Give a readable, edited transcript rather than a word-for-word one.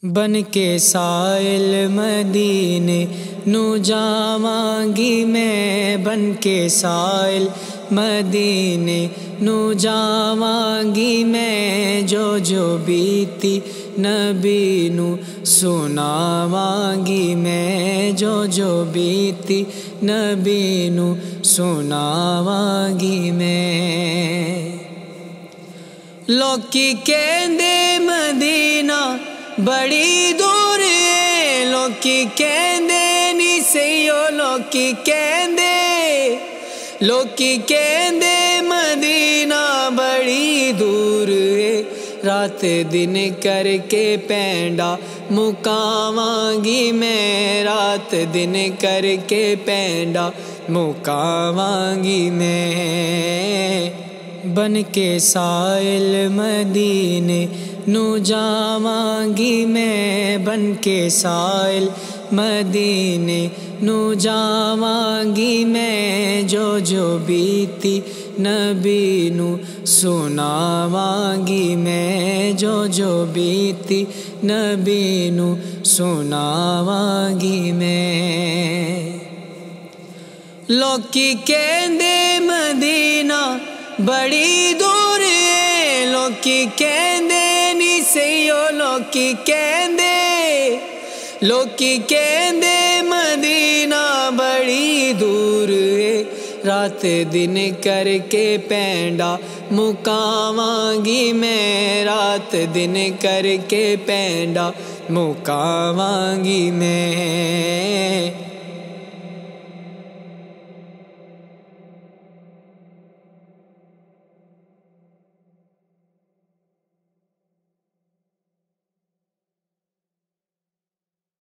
بن کے سائل مدینے نو جاواں گی میں، بن کے سائل مدینے نو جاواں گی میں، جو بیتی نبی نو سناواں گی میں، جو بیتی نبی نو سناواں گی میں۔ لوکی کہندے مدینہ بڑی دور ہے، لوکی کہندے نہیں سیو، لوکی کہندے مدینہ بڑی دور ہے، رات دن کر کے پینڈا مکاواں گی میں، رات دن کر کے پینڈا مکاواں گی میں۔ بن کے سائل مدینے نو جاواں گی میں، بن کے سائل مدینے نو جاواں گی میں، جو بیتی نبی نو سناواں گی میں، جو بیتی نبی نو سناواں گی میں۔ لوکی کہندے مدینہ بڑی دور ہے، لوکی کہندے نہیں سیو، لوکی کہندے مدینہ بڑی دور ہے، رات دن کر کے پینڈا مکاواں گی میں، رات دن کر کے پینڈا مکاواں گی میں۔